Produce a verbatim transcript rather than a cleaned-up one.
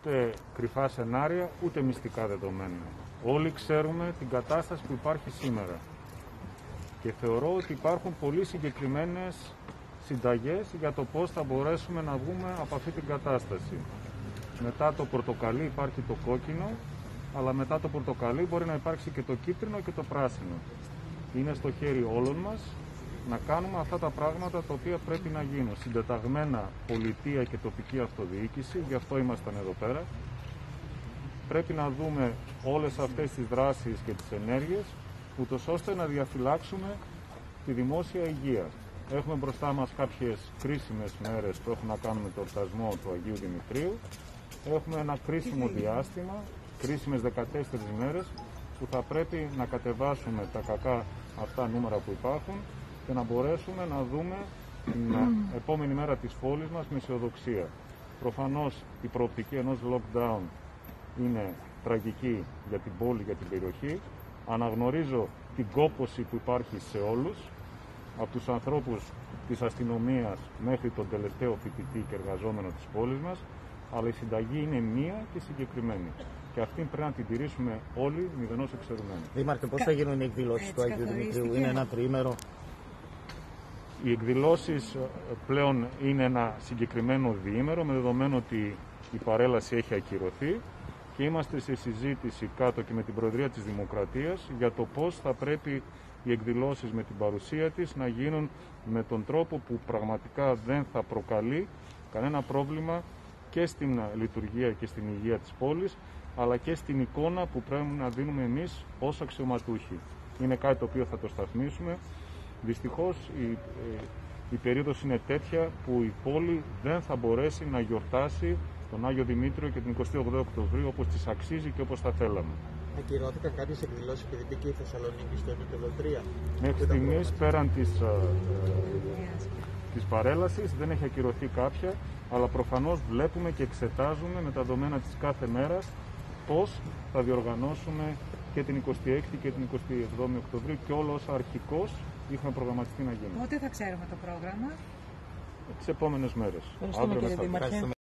ούτε κρυφά σενάρια, ούτε μυστικά δεδομένα. Όλοι ξέρουμε την κατάσταση που υπάρχει σήμερα. Και θεωρώ ότι υπάρχουν πολύ συγκεκριμένες συνταγές για το πώς θα μπορέσουμε να βγούμε από αυτή την κατάσταση. Μετά το πορτοκαλί υπάρχει το κόκκινο, αλλά μετά το πορτοκαλί μπορεί να υπάρξει και το κίτρινο και το πράσινο. Είναι στο χέρι όλων μας να κάνουμε αυτά τα πράγματα τα οποία πρέπει να γίνουν. Συντεταγμένα πολιτεία και τοπική αυτοδιοίκηση, γι' αυτό ήμασταν εδώ πέρα. Πρέπει να δούμε όλες αυτές τις δράσεις και τις ενέργειες, ούτως ώστε να διαφυλάξουμε τη δημόσια υγεία. Έχουμε μπροστά μας κάποιες κρίσιμες μέρες που έχουν να κάνουν με το εορτασμό του Αγίου Δημητρίου. Έχουμε ένα κρίσιμο διάστημα, κρίσιμες δεκατέσσερις μέρες, που θα πρέπει να κατεβάσουμε τα κακά αυτά νούμερα που υπάρχουν και να μπορέσουμε να δούμε την επόμενη μέρα της πόλης μας με αισιοδοξία. Προφανώς η προοπτική ενός lockdown είναι τραγική για την πόλη, για την περιοχή. Αναγνωρίζω την κόπωση που υπάρχει σε όλους, από τους ανθρώπους της αστυνομίας μέχρι τον τελευταίο φοιτητή και εργαζόμενο της πόλης μας, αλλά η συνταγή είναι μία και συγκεκριμένη. Και αυτή πρέπει να την τηρήσουμε όλοι, μηδενός εξαιρουμένου. Δήμαρχε, πώς θα γίνουν οι εκδηλώσεις του Αγίου Δημητρίου, είναι ένα τριήμερο? Οι εκδηλώσεις πλέον είναι ένα συγκεκριμένο διήμερο, με δεδομένο ότι η παρέλαση έχει ακυρωθεί και είμαστε σε συζήτηση κάτω και με την Προεδρία της Δημοκρατίας για το πώς θα πρέπει οι εκδηλώσεις με την παρουσία της να γίνουν με τον τρόπο που πραγματικά δεν θα προκαλεί κανένα πρόβλημα και στην λειτουργία και στην υγεία της πόλης, αλλά και στην εικόνα που πρέπει να δίνουμε εμείς ως αξιωματούχοι. Είναι κάτι το οποίο θα το σταθμίσουμε. Δυστυχώς η, η περίοδος είναι τέτοια που η πόλη δεν θα μπορέσει να γιορτάσει τον Άγιο Δημήτριο και την εικοστή όγδοη Οκτωβρίου όπως της αξίζει και όπως θα θέλαμε. Ακυρώθηκαν κάποιες εκδηλώσεις επειδή μπήκε η Θεσσαλονίκη στο επίπεδο τρία. Μέχρι στιγμής, πέραν της, της παρέλασης, δεν έχει ακυρωθεί κάποια, αλλά προφανώς βλέπουμε και εξετάζουμε με τα δεδομένα της κάθε μέρας πώς θα διοργανώσουμε και την εικοστή έκτη και την εικοστή εβδόμη Οκτωβρίου και όλα όσα αρχικώς είχαμε προγραμματιστεί να γίνουν. Πότε θα ξέρουμε το πρόγραμμα? Τις επόμενες μέρες. Ευχαριστούμε, κύριε Δήμαρχε.